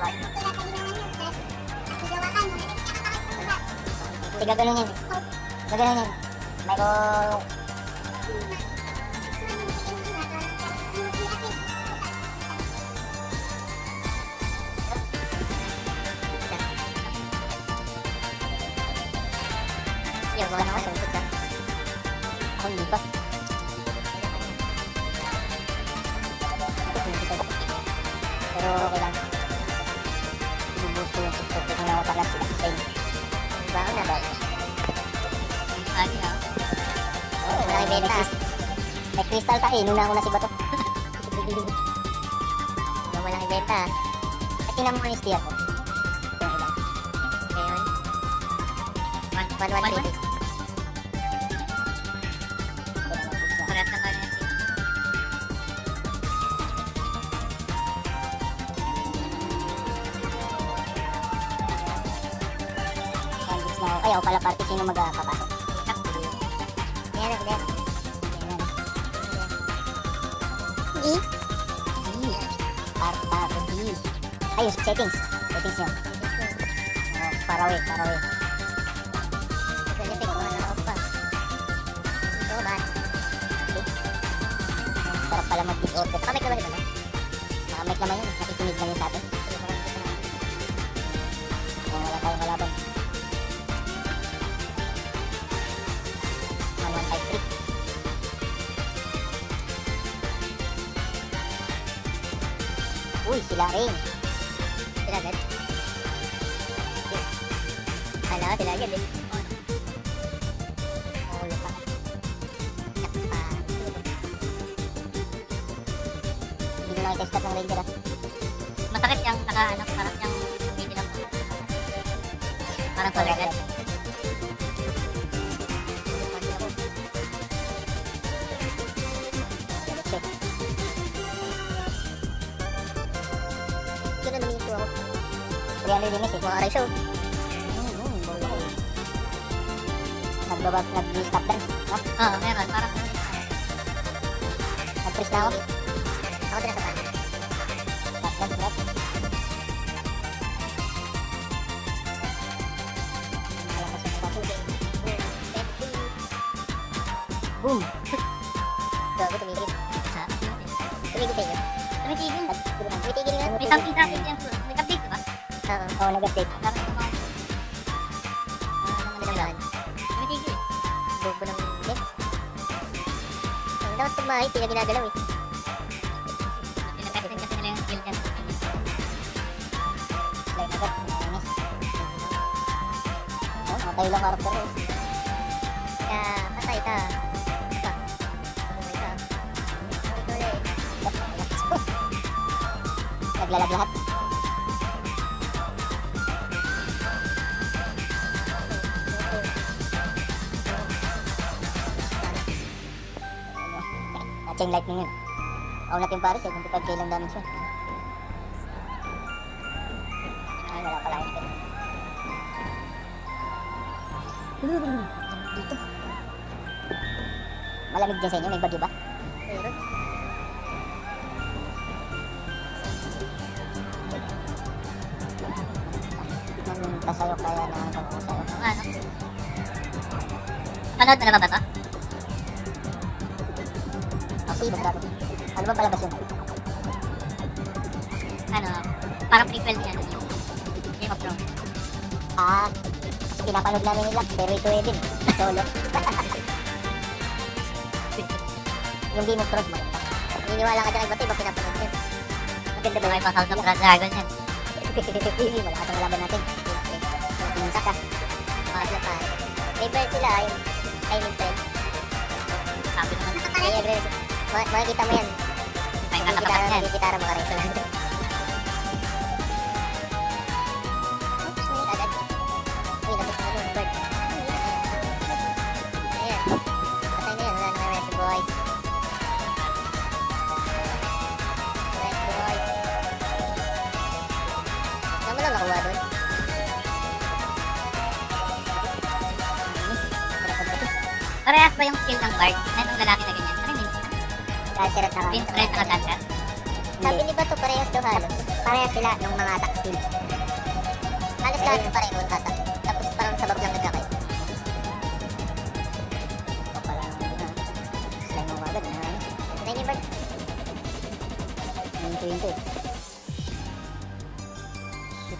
Kasi gaganon yan. Gaganon yan. Pero... Yo, baka naman sungkot ka. Ako hindi pa. Pero okay lang. Ibubuhos ko yung support ko na mapalap sila sa inyo. Baka na ba? Lagi ha. Oo, walang ibenta. May crystal ka eh, nuna ko na si Bato. Walang ibenta. At tinan mo yung steer ko. Ito yung ilan. Ngayon. 1,130. Parehas na tayo yan. Ay, ako pala party. Sino magpapasok? Yan, yan. E? E. Party. Ay, settings. Settings yun. Far away. Ito ko na off pa. Ito ba? Sarap pala mag-order. Nakamit naman ito. Nakamit naman yun. Nakikinig lang yun sa atin. Wala tayong kalaban. 1153. Uy, sila rin. Sila agad. Kala ko sila agad eh. Ulo pa. Hindi ko nakita-stop ng ranger ah. Masakit yung parang yung video lang. Parang palagan. Gano'n naman yung ako. 300 minutes eh, kung aray show. Nag-stop dance, no? Oo, meron. Parang Nag-freeze na ako. ako din nasa tayo. Stop dance, right? Boom! Gago, tumigil. Ha? Tumigil sa inyo. Tumitigil. Tumitigil nga. May something sa akin yan. Nag-update diba? Oo, nag-update. Parang tumawag. Nilalaan. Tumitigil. Bobo ng net. Dapat pag maayos, hindi na ginagalaw eh. Pinag-testing kasi nila yung skill dyan. Slide agad, nangis. Oo, nakatayo lang karakter ko. Kaya, patay ka. Naglalag lahat. Chain lightning yun. Ako natin pare, 75k lang damage yun. Ay, wala pala yun. Dito. Malamig dyan sa inyo, may bagyo ba? Meron. Tasayok kaya na ang pag-usayok. Ano? Panood na naman ba ito? Kasi bago. Ano ba palabas yun? Ano? Parang prequel niya. Game of Thrones. Ah, kasi pinapanood namin nila, pero ito eh din. Solo. Yung Game of Thrones maganda. Naniniwala ka dyan, iba pinapanood yun. Maganda ba May yun? pa House of Dragon yan. Malakas ang laban natin. Pinsak ka. Mga sila pa. Favorite sila, yung timing trend. Sabi naman. Ay, aggressive. Makikita mo yan. May katapakan yan. Gitara mo ka rin sa lang. Agad. Uy, nabot na yung bird. Ayan. Patay na yan. Wala na rest boys. Rest boys. Saan mo lang nakuha doon? Parehas ba yung skill ng Bard? Na itong lalaki na ganyan? Ano yung Dancer at Vince Red naka dancer? Sabi ni Bato, parehas daw halos. Parehas sila nung mga attack skill. Halos lahat pareho ang attack. Tapos parang sabab lang nagkakay. O pala hindi na. Slime mo agad na. Tiny bird. Hinto. Shit.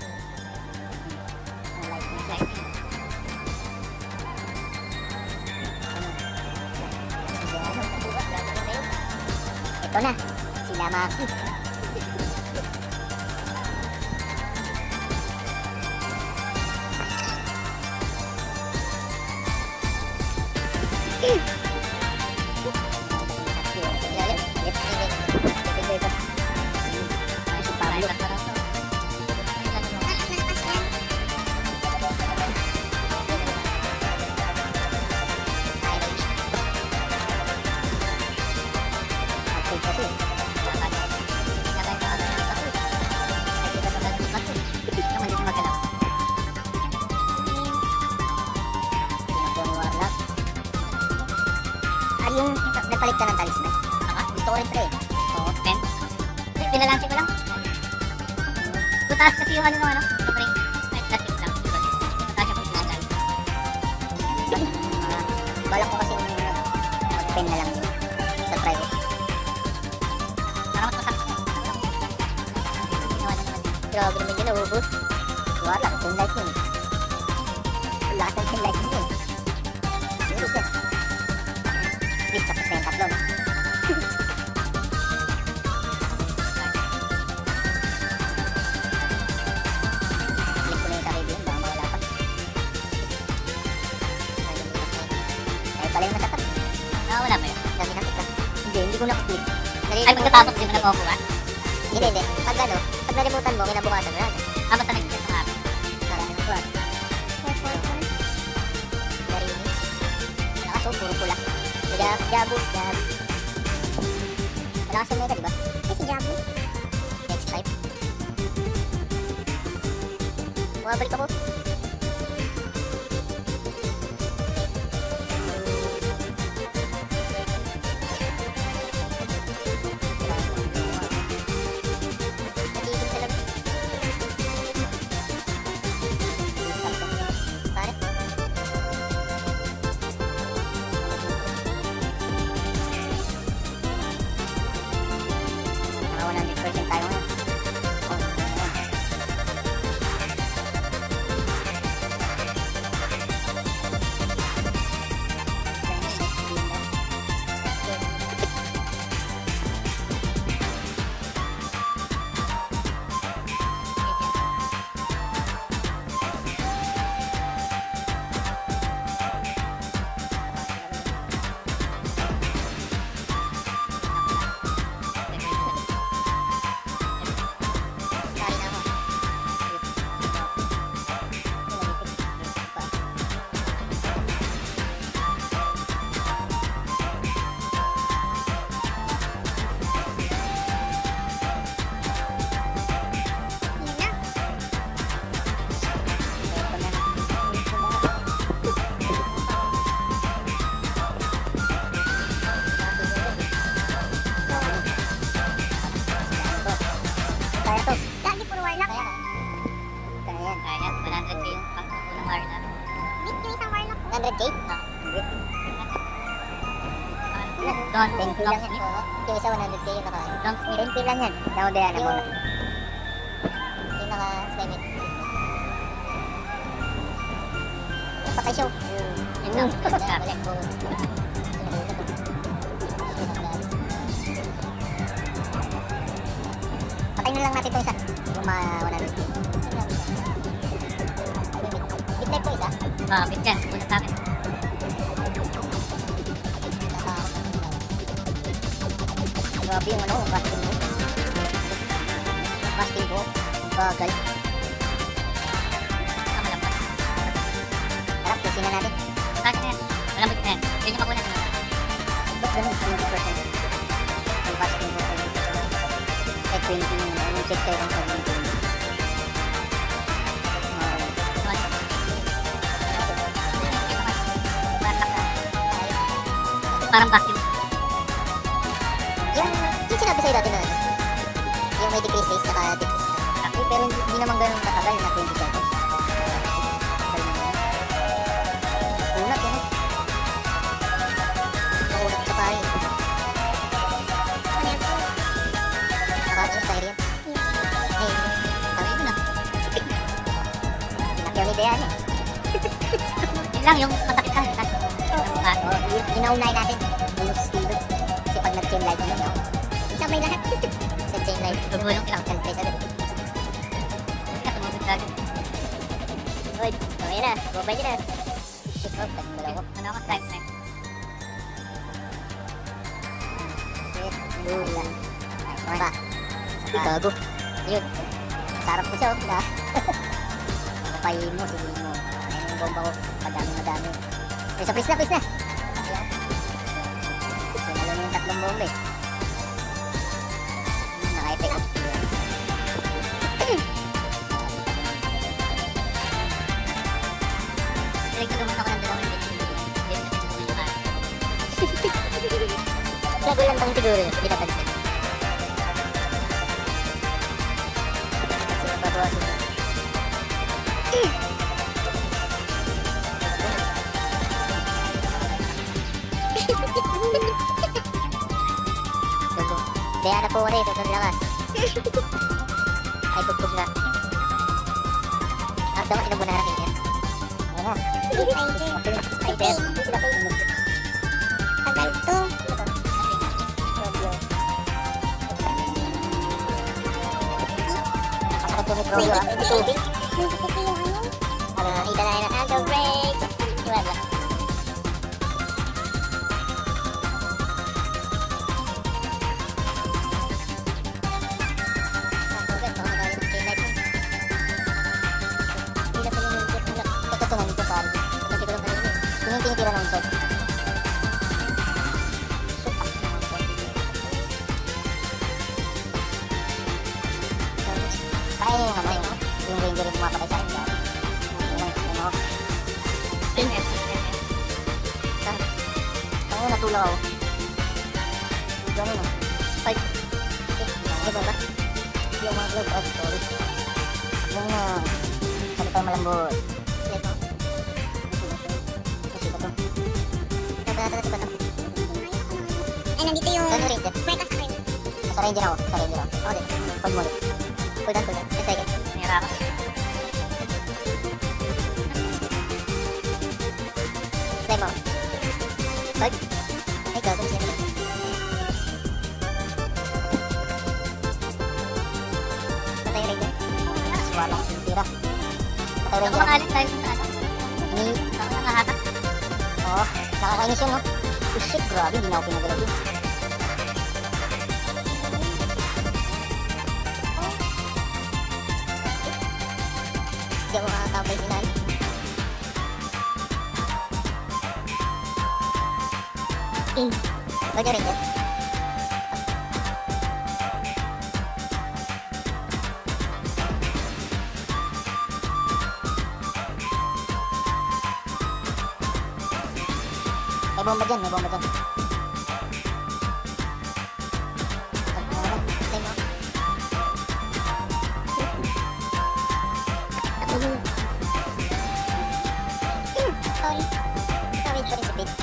Ang lightning. Ito na, sila Maki. Yung nagpalit ka ng talisman. Gusto ko rin pre. Oo, pen. Pinalansi ko lang. Tutaas kasi yung ano. Sobrang plastic lang. Tutaas yung pagkinagal. Balak ko kasi mag-pen na lang sa private. Para matutak. Grabe naman yun, naubos. Wala, 10 like yun. Wala ka 10 like yun. Naubos yan. Please, tapos na yung tatlo, no? Click ko na yung karibihan, baka mawala pa. Ay, pala yung nasatap. Wala pa yun. Dami nakit ka. Hindi ko nakaklik. Ay, pagkatapos din mo nakukuha? Hindi. Pag nalimutan mo, kinabukasan mo yan. Basta nag-click ng app. Marami na kuha. Narinig. Nakaso, puro pula. Jabu. Wala kasi mega, diba? Si Jabu. Next type. Bumabalik ako. Nagiging sa lang. Pare. Mga 100% tayo ngayon. Don, 10k lang yan. Yung isa 100k yung naka... 10k lang yan. Namodayan na muna. Yung naka-slime it. Patay show. Yun lang. Patay na lang natin itong isa. Yung mga 100k. Bit-type ko isa? Bit yan. Una sa akin. Grabe yung ano, casting ko. Bagal. Malampas. Harap, kusin na natin. Kasi na yan. Malambot na yan. Yun yung makunan na. Ba't ganun? 20%. Yung casting ko. Eh, 20 yung ano, check kayo kung 17. Parang vacuum. Yung sinabi sa'yo dati na ano? Yung may may decrease phase saka decrease. Eh, pero hindi naman ganun katagal na 20 seconds. Tagal naman yun. Unat yun. Nakunat sa pari. Ano yan? Nakakasas tayo yan. Eh, Tawin mo na. pinakyaw ni Dayan eh. Yun lang, yung masakit lang. Ginaunahin natin yung skill doon. Kasi pag nag-chain light mo yun, Sabay lahat. nag-chain light. Gugulong sila. Calculate agad. Kaya tumugod ka agad. Uy, okay na. Bobay nyo na. Shit, oh, tagpula ko. Ano ako? Strike, strike. Shit, lula. Nice, pa. Uy, gago. Ayun. Sarap ko siya, oh. Na. Kapay mo, sige mo. Ayun yung bomba ko. Madami. Please na. Ayaw. Sinalo na yung tatlong bomba eh. Naka-effect. Pinagtulungan ako ng dalawang minutes. Hindi na pinagtulungan yung kaya. Gago lang bang siguro yun? Hindi napansin. Sige, babawasin mo. Gago. Kaya na po ko rin. Sobrang lakas. Ay, bugbog na. Daw, sinabunan na kayo. Ayun na. Spider. Tagal to. Nakasakot po ni Crowley ang tubig. Nakita na yun ang angle break. Iwan lang. Tinitira ng shot. Kaya yung ano yung ranger yung pumapatay sa akin. Ano natulog ako. Ganun o. Fight. Ano ba ba? Yung mga glove. Oh, sorry. Yung sabi tayo malambot. Ito. Ay, nandito yung... Ano ranger? Kwenta sa akin. Sa ranger ako. Ako din. Hold mo ulit. Hold on. 10 seconds. Nahirapan. Play mo. Hold. Ay, gagawin siya. Patay ranger. Walang tira. Patay Ako ranger. makalit tayo sa ano. Ni... Ako nakahatak. Oh, nakakainis yun, no? Oh, shit, grabe. Hindi na ako pinagalaw yun. Hindi ako makakapay sinan. Huwag nyo rin yan. May bomba dyan. Play mo. Sorry. Wait pa rin si Pete.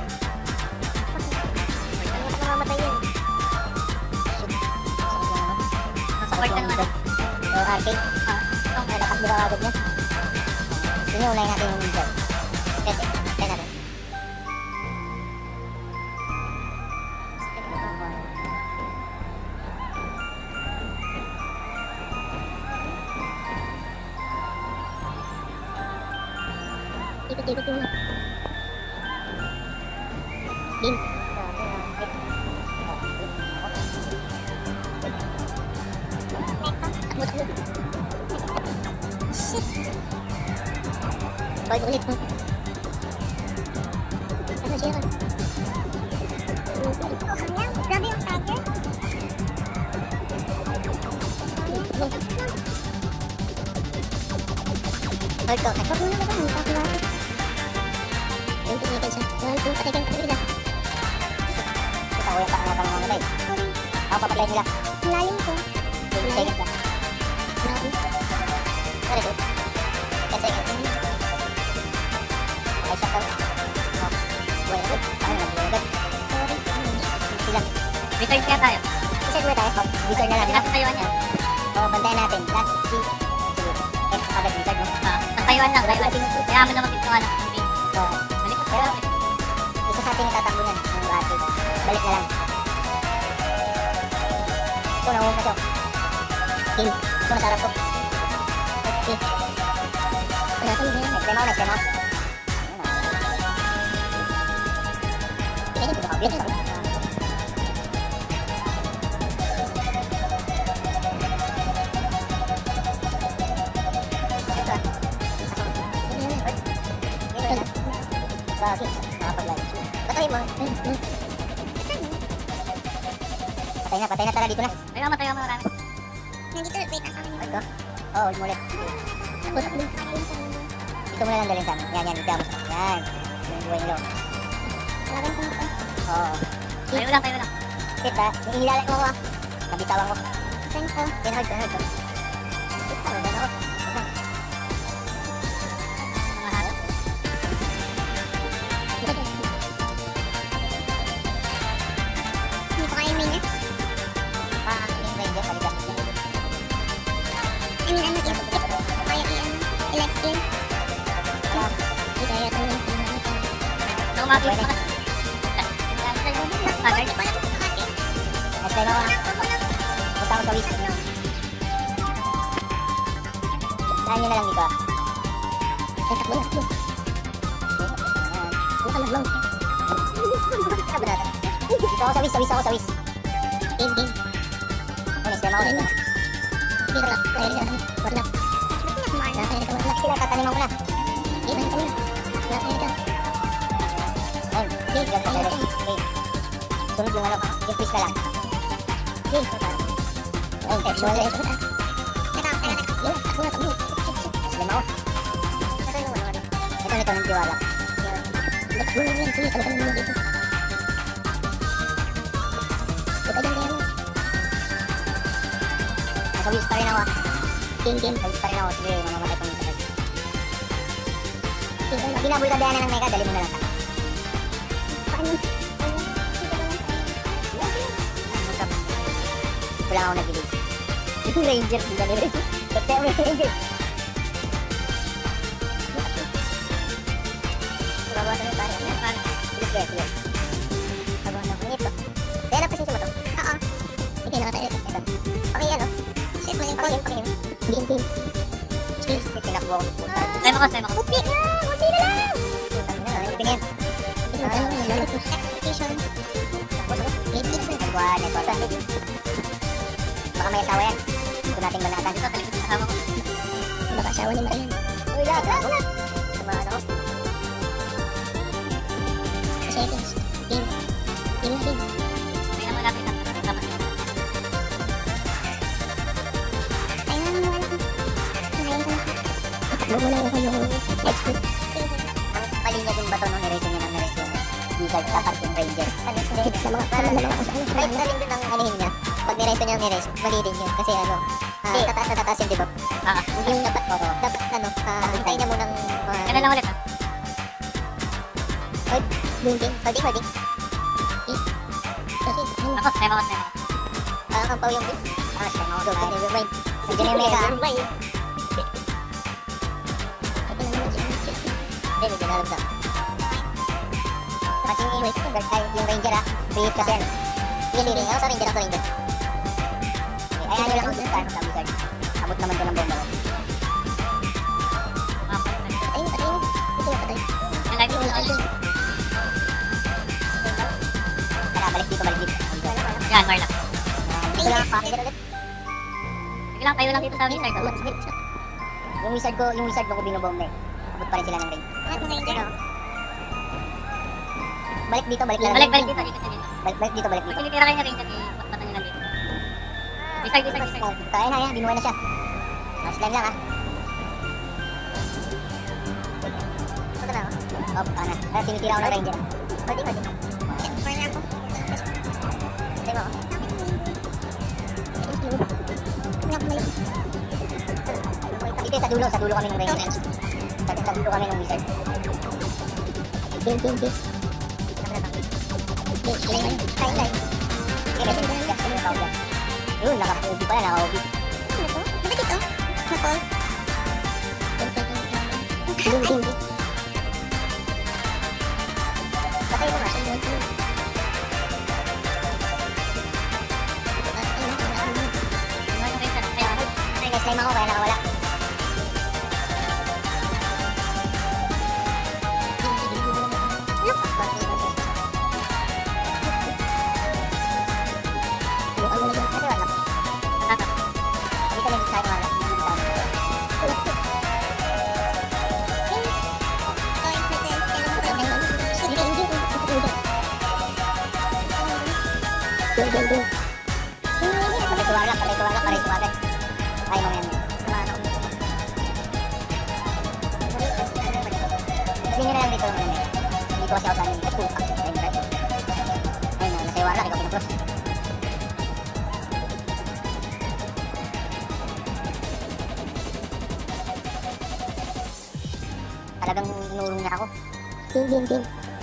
Ano ka namamatay yun? Shit. Sakit lang naman. Nasa part ka naman. Arcade. Nalakas nila agad niya. Gusto niyo, unahin natin yung job. Pwede. Try natin. Ikot-ikot yung... Game. Takbo. Shit. Balik ulit mo. Ano siya? Grabe yung tiger. Balik ka. Wag mo na ba? Ang tapo natin. Ayun, tingin siya. Patay ka. Kita ko yung pangalatang mamatay. Ako papatay nila. Ang lalim ko. seconds lang. Sorry, dude. 10 seconds. Okay, shot out. Oh, buhay na good. Paano na, buhay na good. Sila. Research kaya tayo. Wizard muna tayo. Wizard na lang. Hindi natin tayuan yan. Oo, bantayan natin. Last 3. Sige. Agad wizard, no? Tayuan lang, tayuan. Kaya mo na magkita ng campaign. Oo. Balik ko Pero, tayo. isa sa atin yung tatakbo niyan. Yung bati. Balik na lang. Ito, nahulog na siya. Kill. Ito, nasa harap ko. Okay. Next time out, next time out. Ayun na. Ayun, ito. Bakit? Nakapag-live. Patayin mo. Patay na, tara dito na. Tayo mo marami. Nandito, wait, ang akin Ito. Oo, huwag mo ulit. Dito mo na lang dalhin sa amin. Yan, ikaw mo. Yan. Yung buhay nilo. Talagang kung ito. Oo. Tayo lang, tayo lang. Shit ha, hinilalay mo ako. Nabitawan ko. Saan ito? Pinahard ko. Shit, tama na ako. Mga harap. Hindi ko kaya main eh. Yung ranger, paligas niya. I mean, ano, if kaya i-let's play. Hindi kaya ito yung pinag-ito. So, umapit pa ka. Tagay. Hindi ko alam kung bakit. Next time ako ha. Punta ako sa wish. Dahan nyo na lang dito ha. Takbo na. Yan. Huwag ka mag-long. Ano ba natin? Dito ako sa wish. Game. Oh, next time ako. Dito lang. Kaya rin yan. Wag lang. Kaya rin ka wag lang. Sila, tataniman ko na. Game lang kami. Kaya rin ka. Ayun. Okay, yan pa tayo. Okay. Sunod yung ano, yung twist na lang. Game. Ayun, text mo ulit. Teka. Yo, takbo na. Slim ako. Ito nito ng tiwala. Takbo na yan. Sige, talagang naman dito. Ito dyan kaya mo. Nasa wish pa rin ako ha. Game. Nasa wish pa rin ako. Sige, mamamatay ko minsan. Game lang. Ginabol ka daanan ng mega, dali mo na lang sa. Paano? Wala ako nag-release. Yung ranger, hindi na nire. Ba't yung ranger? Babawasan mo tayo. Sige. Babawasan mo. Ito. Kaya napasinsin mo to? Oo. Sige, nakatayo. Ito. Paki ano? Shit, maling pangin. Paki. Game. Skills. Tinakbo ako. Puta. Tayo mo ko. Buti na lang. Putang na. Tingin. Expectation. Game 6 na. Nagbuhan. Ito. Baka may asawa yan. Ito nating banatan. Dito, talikod sa asawa ko. Baka asawa ni Marian. Uy, lag. Tumaan ako. Seconds. Game. Game na game. May namalapit na. Dapat yun. Kaya nga naman ako. Kinayan ko na. Takbo mo lang ako yung next week. Ang palinya yung bato nung nireso niya ng nireso yung wizard tapat yung ranger. Hit sa mga kanan na mga ako sa ano. Kahit na rin doon ang anihin niya. Pag nireso niya ng nireso, mali din yun. Kasi ano, tataas na tataas yung debuff. Hindi yung dapat, dapat ano, hintayin niya munang... Kailan lang ulit ha? Game. Holding. Kasi, ano. Ako, tayo mo. Parang ang pao yung beat. Siya mga go. Nevermind. Sige na yung mega. Ito na naman siya. Hindi, medyo nalabda. Kasi yung ranger ha. Free kasi yan. Sige. Ako sa ranger. Ayahan nyo lang kung saan sa wizard. Abot naman ko ng bomba ko. Patayin mo. Ito na patay. Nalagi ko lang. Tara, balik dito. Yan, Marla. Dito lang, pakinggan ulit. Sige lang, tayo lang dito sa wizard. Yung wizard ko binobomba eh. Abot pa rin sila ng range. Lahat mga ranger. Balik dito. Balik dito, ikot na dito. Balik dito. Pag tinitira kayo na rin, kasi patpatan nyo lang dito. Wizard. Kaya na, binuhay na siya. Slime lang ha. Ito na ako. Oh, baka na. Tinitira ako ng ranger. Holding. Corner ako. Ito mo. Wala balik. Dito sa dulo kami ng ranger. Sa dulo kami ng wizard. Game. Highlight. Yun, naka-OB pala, naka-OB. Ano to? Ba't ito? Nako. Game. Patay mo nga. Slime ako kaya nakawala. Ay, mga yan. Hindi nyo na lang dito naman eh. Hindi ko kasi ako saan yung putak. Ayun, nasa yung warlock, ikaw pinapros. Talagang inurong niya ako. Game.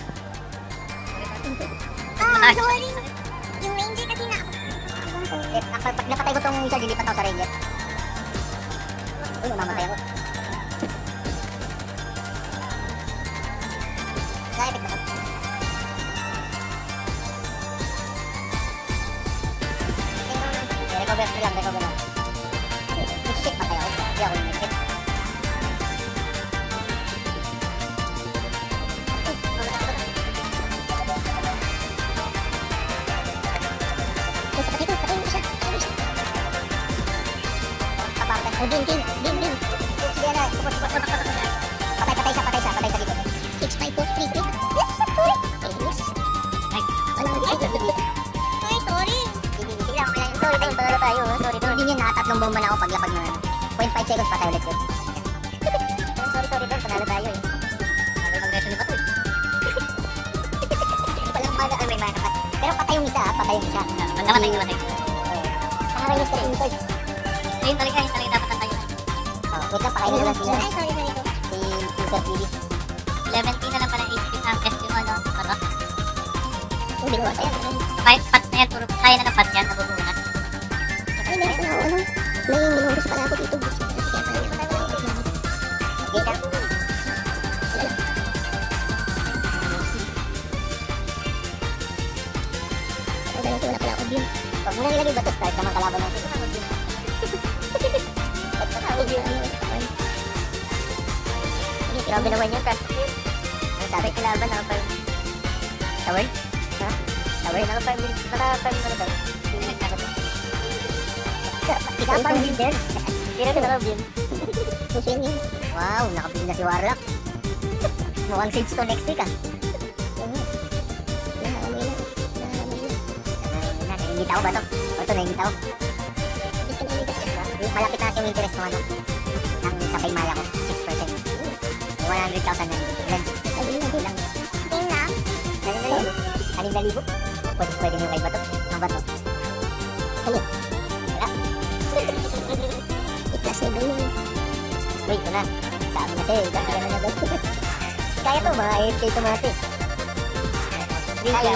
Ah, sorry. Yung ranger kasi na ako. Pag napatay ko tong isa, dilipat ako sa ranger. Uy, mamamatay ako. Na-epic na to. Recover lang. Shit, matay ako. Hindi ako yung shit. Patay mo siya. Papapatay. Oh, game. Sige na. Patay siya dito. 6, 5, 4, 3, 3. Yes, sorry. Yes. Wala ko dito. Ay, sorry. Sorry tayo. Hindi niya na, 3 bomba na ako paglapag na. 0.5 seconds patay ulit yun. Sorry doon, panalo tayo eh. Sabi mag-resume pa to eh. Walang maga, may mana pa. Pero patay yung isa. Namatay. Nakakainis ka yung third. Ayun talaga dapat ang tayo. Wait lang, pakainin ko lang sila. Ay, sorry. Si User TV. 11 na lang pala HP ang best yung ano. Hindi ko. Pat na yan, puro kaya na ng pat yan, nabubuhat. Ay, meron na ako. May minurus pala ako dito. Okay ka? Wala pala ako din. Pag muna nilagay ba ito, start naman kalaban natin. Grabe naman yun, crash yun. Ang sabi kalaban, naka-farm. Tower? Ha? Tower? Naka-farm din. Naka-farm na daw. Naka-farm din din. Pero naka-farm. Pusin yun. Wow, nakabili na si Warlock. Mukhang Sage to next week ah. Nangingit ako ba ito? Ito, nangingit ako. Malapit na kasi yung interest mo ano. Ang sa paymaya ko, 6%. 100,000 na lang. Lang. Game na. Anim na libo. Pwede nyo kay bato. Ang bato. Ano? Wala. I-plus level yun. Wait, ito na. Sabi na sa'yo. Kaya na nagod. Kaya to, mga AFK ito mga ito. Kaya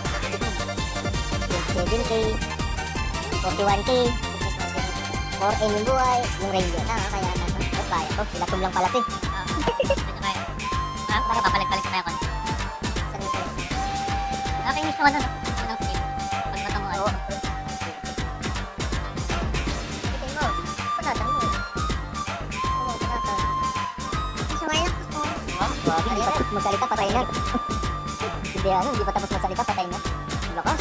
7K. 41K. 4M yung buhay. Yung ranger na. Kaya na. Kaya to. Sila tumlang pala ito eh. Baka papalag-palag na ako. Nakakainis naman ano. Unang skip. Pag matamuan. Oo. Ito mo. Panatan mo. Oo, panatan. Sa wala ko. Grabe, hindi pa tapos magsalita, patay na. Hindi pa tapos magsalita, patay na. Lakas.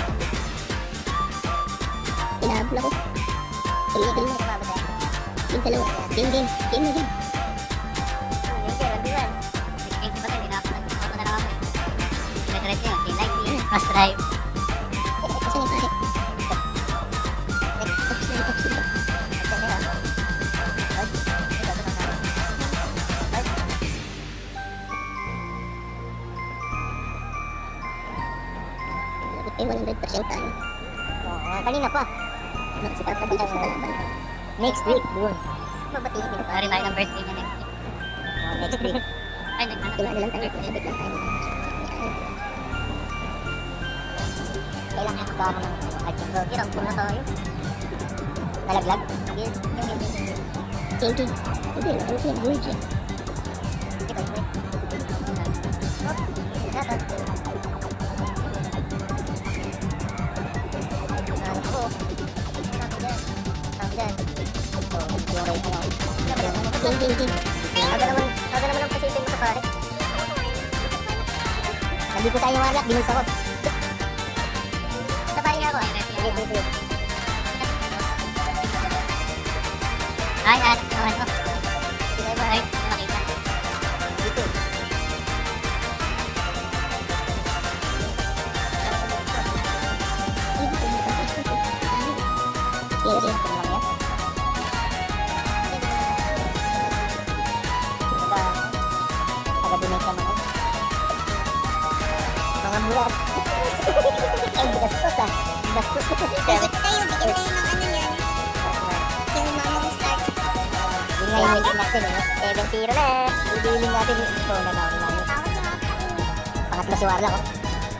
Inaabla ko. Game na. Game dalawa. Game na game. Game ba ito? Hindi na ako nag-auto na lang ako eh. Diretso yun. Game light. Fast drive. Kasi may pare. Ay, 100% tayo. Kanina pa. Nakasipat na ba sa kalaban? Next week, dun. Mabatiin din. Pari tayo ng birthday niya next week. Oh, next week. Ay, nagtanong. Tiwala lang tayo. Sabit lang tayo. Kailangan ka ako ng kaching. Hirap po na tayo. Nalaglag? Hindi. Hindi. Hindi. Hindi. Aga naman ang pasipin mo sa pare. Hindi ko tayo warlock, binulsa ko. Sa pare nga ako. Sige. Ay, anak naman ko. Sige ba? Ay, nakita. Dito. Yes, yes. Ito lang yan. Taga-donate naman ako. Mga bulat. Ay, bastos ah. Bastos. Kasi tayo, bigyan tayo ng ano yan. Yung mamang start. Yun nga yung win natin eh. 7-0 na. Ibiling natin ito na naman namin. Pangatlo si Warlock oh.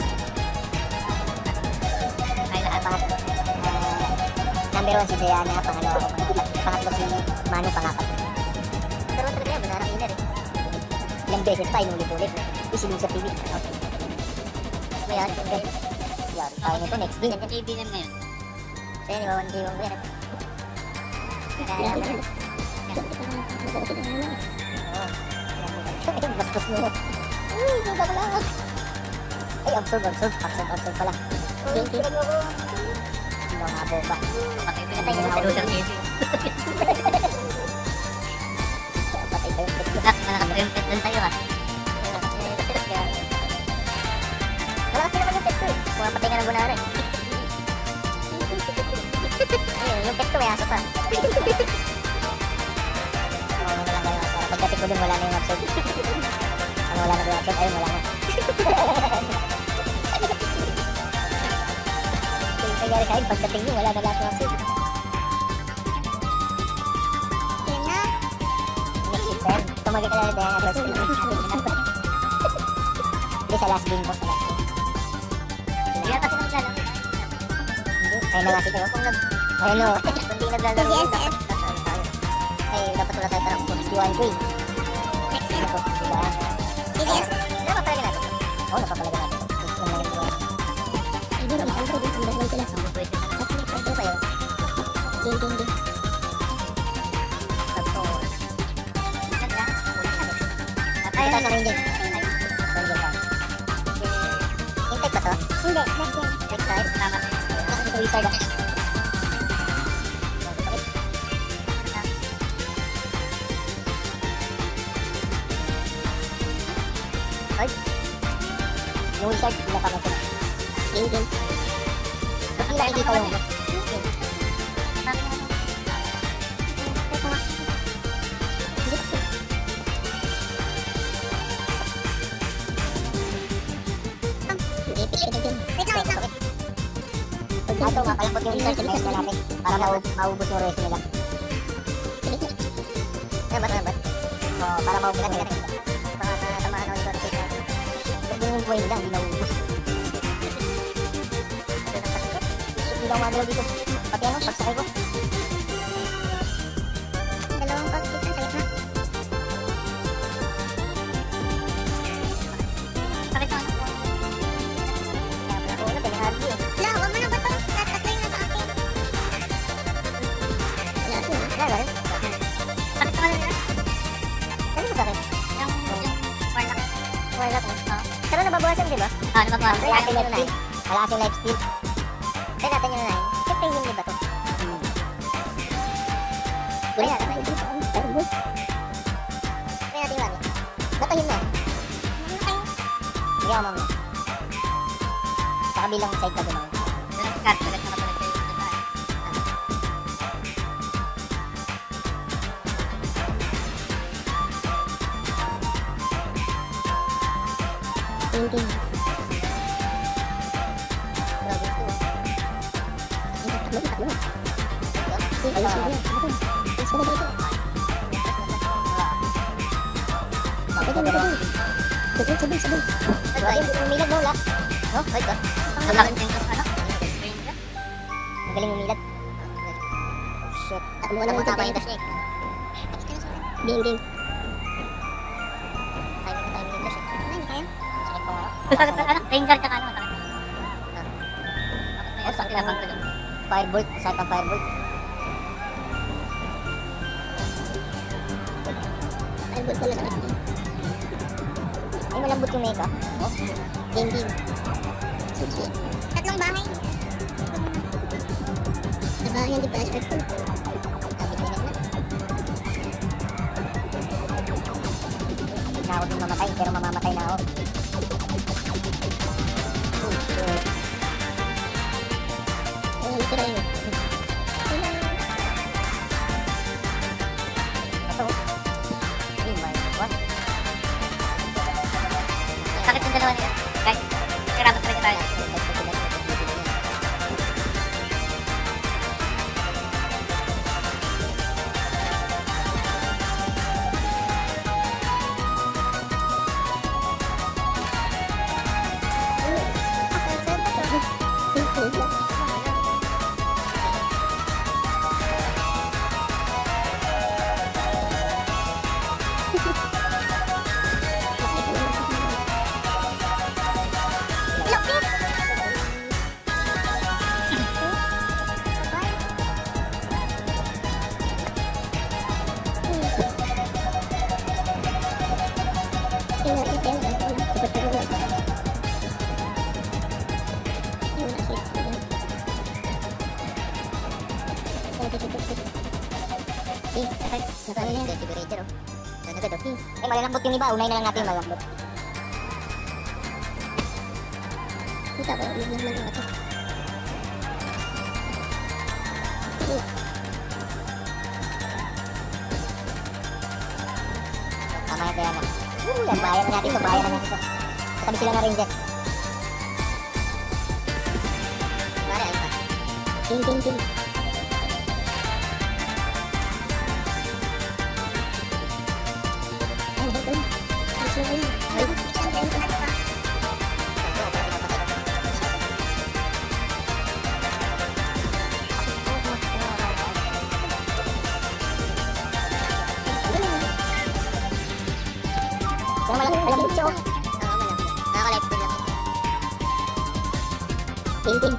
Ay, lahat. Number 1 si Diana, pangalawa ako. Pangatlo si Manu, pangapat. Pero talaga yan, manarang inner eh. Ilang beses pa, inulit-ulit. Isilong sa TV. Okay. Mayroon. Okay. Yari tayo nito next game. Yan, JB lang ngayon. Kaya ni Wawan Jiwang ko yan. Kaya naman. Ay, bastos mo. Uy, suga ko lang. Ay, absorb pala. Uy, pinag mo ko. Ano nga boba. Patay pinatay niya sa Loser JB. Patay tayo. Nak, malakaprimpit lang tayo ah. Wala kasi naman yung pet ko eh. Pumapatay nga ng bunara eh. Ayun, yung pet ko may aso pa. Oo, wala kayo. Para pagdating ko dun, wala na yung absorb. Ano, wala na yung absorb? Ayun, wala na. Yung nangyari sa akin, pagdating nyo, wala na lahat yung absorb. Yun na. Next week, Ben. Tumagay ka na tayo. First game. Hindi, sa last game ko. Sa last game. Hindi ata sila maglalaro. Hindi. Ayun na nga si Teo. Kung nag... Ayun o. Kung di naglalaro Yes, yun, yes. dapat tayo. Ay, dapat wala tayo tarang. 61K. Next Ano na. to? Diba? Yes. Dapat talaga natin. Oo, napapalaga natin. Gusto naman yung mga. Ito pa yun. Tapos... Ganda. Ay, tayo sa Ranger. Ranger ba? Intake ba to? Hindi, next game. Next time? Tama. Ito wizard ah. Ay, Yung wizard, pinapakot ko na. Game. Ba't hindi nakikita yung... bakit ano? Wait lang. Ito, mapalapot yung wizard. Tignan na natin. Para maubos yung reso nila. Ano ba? Oo, para maubos nila. Baka tatamaan ako dito. Ito yung buhay nila, hindi naubos. Hindi lang magalaw dito. Pati ano, pagsakay ko. Dalawang pag-hit na sa gitna. Bakit naman? Kaya pala ko ulit, pinahagi eh. Wala, wag mo na ba to? Tatatoy na sa akin. Wala rin. Bakit naman nila? Ano ba sakit? Yung warlock. Wala ko. Pero nababawasan, di ba? Ah, nababawas. Wala kasing life steal. Wala kasing life steal. Try natin yung 9. Siyempre yung di ba to? Try natin yung 9. Try natin yung 1. Batayin na. Ano kayo? Hindi ako mamaya. Sa kabilang side ka doon ako. Walang card, walang nakapalagay yung diba? Province 2. Ayun, sige. ka na dito. Sabay. Umilag mo, la. No? Wait ka. Ang laki din ng ano? Ang galing umilag. Shit. Ako muna ng Tama tubig. yung dash niya eh. Game. Timing yung dash eh. Ano kaya? Sakit ko nga. Sakit na ano? Ranger tsaka ano? Sakit. Oh, sakit ang firebolt. Sakit ang firebolt. Ay, good pala sakit. Ay, malambot yung mega. Oh, Game. Sushi. Tatlong bahay. Sa bahay, hindi pala short ko. sabi ko na. Hindi na ako din mamatay, pero mamamatay na ako. Oh, shit. Ay, ito na yun. Ito. Oh my God. Sakit yung dalawa nila. Guys, kailangan talaga tayo. Defibrillator, oh. Ano agad, oh. Eh, malalambot yung iba. Unahin na lang natin yung malambot. Kita ko, hindi naman ako ito. Tama yan, kaya na. Yan, bayan na natin ito. Bayan na natin ito. Katabi sila na ranger. Pare, ayun pa. Ting. Kaya malambot siya, oh. Oo, malambot. Nakaka-life din lang. Ting.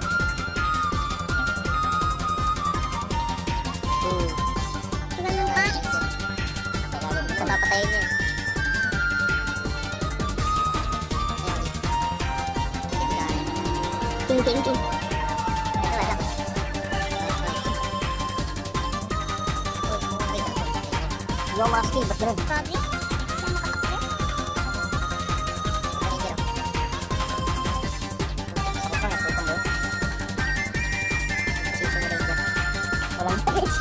Sa papatayin niya. Ting. Yung mga skill, ba't ganun? Sabi? Walang damage.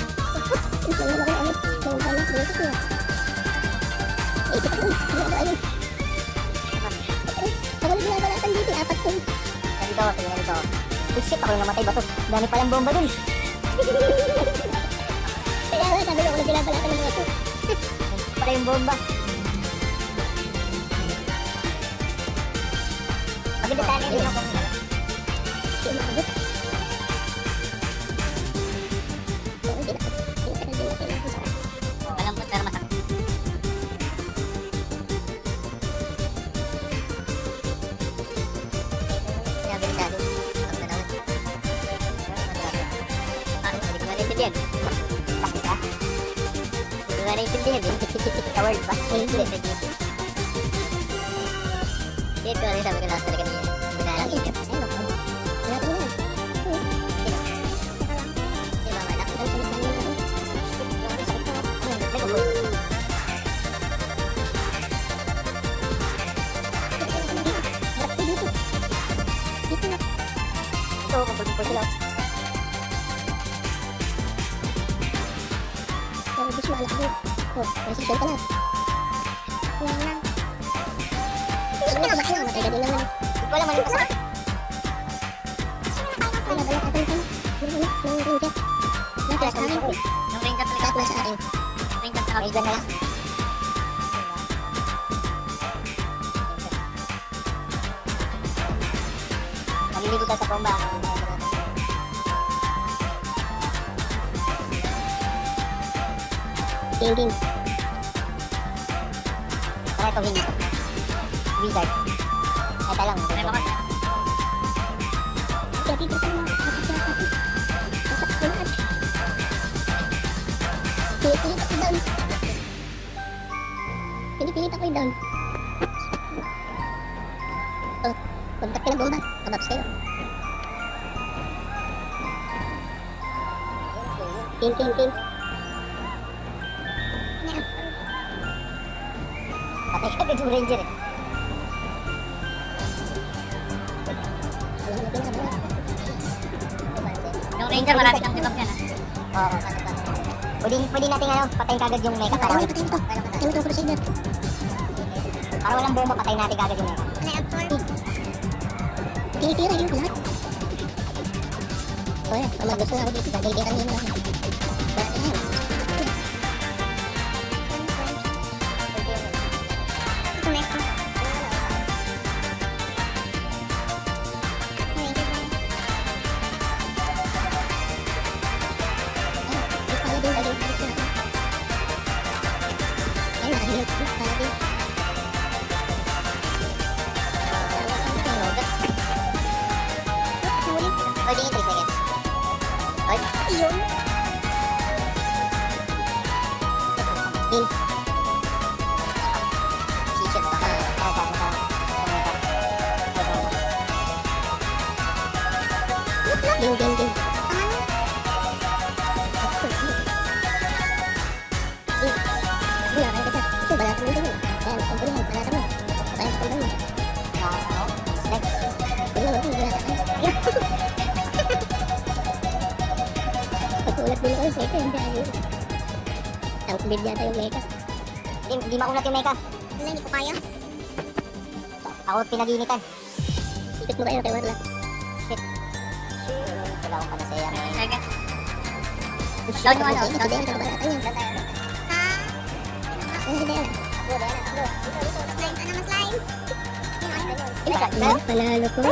Ganito. Shit, ako yung namatay ba to? Dami palang bomba dun. Kaya nga, sabi ko, wala binabalatan ng mga ito. Pala yung bomba. Maganda tayo yung ako. Hindi makabot. Pero hindi na. Malambot pero masakit. Pinabilitado. Ang nanawin. Hindi ko naintindihan. Sakit ha? Hindi ko naintindihan eh. Sa word ba? Hindi. Dito ko rin sabi ko last talaga niya. Hindi na alam. Di ba malak? Ito, kapag-pag sila. Pero gusto mo alak mo. Oh, resistant ka na. Wala lang. Gusto mo na ba? Matay ka din naman. Hindi ko alam ano yung kasakit. Binabalatan ka na. Ng ranger. Ng class namin. Yung ranger talaga. Pasok na sa akin. Ranger sa Ranger na lang. Naliligo tayo sa bomba. Game. Tara ito, hindi. Wizard. Ito lang. May bakas. Kaya titigil ka naman. Pinipilit ako down. Pinipilit ako down. Oh, pagkat ka ng bomba. Kabaps kayo. King. Patay ka agad yung ranger eh. Yung ranger, marami ng debuff yan, ha? Oo. Pwede natin patayin kagad yung mecha. Patayin mo to. Patayin mo to, Crusader. Para walang bomba, patayin natin kagad yung mecha. Wala absorb. Tinitira yun lahat. O yan, pag mag-gusto na ako dito, gagalitan nyo na lang. Bakit yan? Ito mecha. Pwede yung 3 seconds. Ay, Yun. si-shoot baka parang sa Game. Wala ka kita. Ito, balatan mo dito. Ayan, kumpuli mo. Balatan mo. Ayan, kumpuli mo. snack. Wala mo, balatan. Pagkulat din ako yung mecha, hindi ayun. Ang kubid yata yung mecha. Hindi maunat yung mecha. Wala, hindi ko kaya. Ako pinaginitan. Ikot mo kayo kay Warlock. Wala akong panasaya. Sige. Down yung ano, Ito, down ito, balatan niya. Ano ba yan? Slime ka naman, slime. Panalo ko.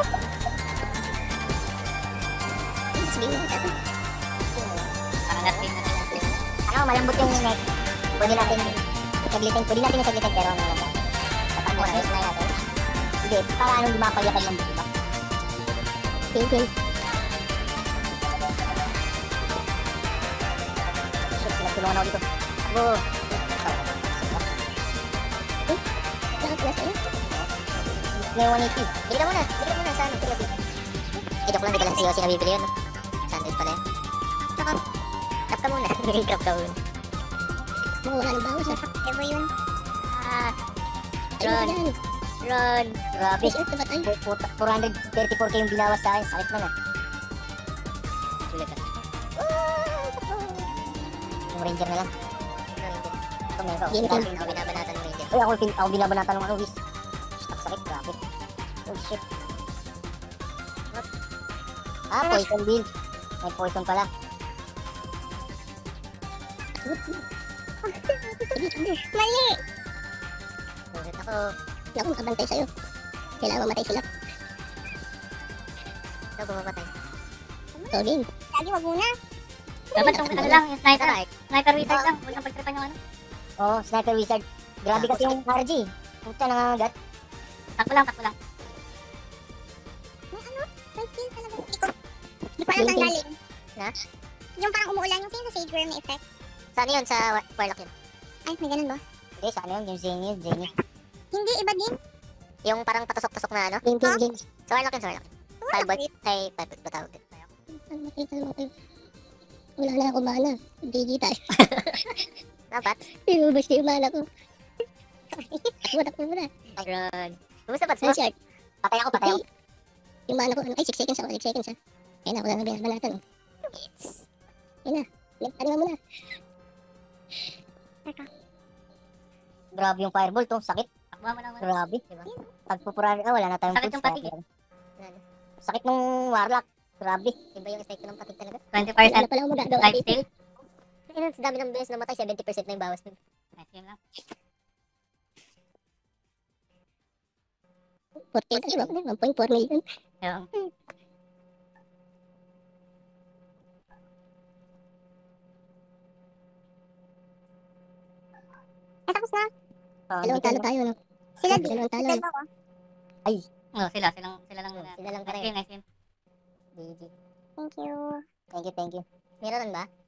Sabihin mo ito. Parang natin na sila. Malambot yung neck. Pwede natin saglitin pero ano lang. Kapag mo na natin. Hindi, para anong lumapagyakan ng buti ba? King. Shit, pinagtulungan ako dito. Takbo! Lakas na sa'yo. May 180. Bili ka muna sa ano, seriously. Joke lang, di pala seriously nabibili yun. Sandwich pala yun. Tap ka muna. Crap ka muna. Wala ng bawas. Ever yun. Run! Grabe. Fish earth na ba tayo? 434k yung binawas sa akin. Sakit na na. Sulit, ha? Yung ranger na lang. Ito meron ako. Game Ako binabanatan ng ranger. Uy, ako binabanatan ng wish. Sakit, grabe. Oh shit. Poison bill. May poison pala. Mali! Sulit ako. Wala akong makabantay sa'yo. Kailangan mamatay sila. Ito, bumapatay. So, game. Lagi, wag muna. Dapat yung ano lang, yung sniper. Sarap. Sniper wizard lang. Huwag kang pagtripan yung ano. Oo, sniper wizard. Grabe kasi yung RG. Puta, nangangagat. Takbo lang. Di pa alam saan galing. Na? Yung parang umuulan yung sa Sage Worm effect. Saan yun? Sa Warlock yun? Ay, may ganun ba? Hindi, sa ano yun? Yung Zany. Hindi, iba din. Yung parang patusok-tusok na ano? Game. Sa Warlock yun. Palbot. Ay, palbot ba tawag? Kalma kayo. Wala na ako mana. GG tayo. Dapat? Inubos na yung mana ko. Takbo muna. Run. Kumusta ba? Short. Patay ako. Yung mana ko, ay 6 seconds ako, 6 seconds ha. Ayun na, ako lang nabanatan. Ayun na, ano mo na. Grabe yung fireball to. Sakit. Takbuhan mo lang muna. Grabe. Diba? Pagpupurari ka, wala na tayong Sakit yung patig eh. Sakit nung Warlock. Grabe. Iba yung effect ng patig talaga. 20% Ano pala ako magagawa life dito. steal. Ayun, sa dami ng beses namatay, 70% na yung bawas nun. Nice game lang. 4K, di ba? 1.4 million. Yung, Ay, tapos na. Dalawang talo tayo, no? Sila Ay, di. dalawang talo. Dalawa. sila lang Oo, muna. sila lang Nice pareho. game, nice game. GG. Thank you. Thank you, thank you. Meron ba?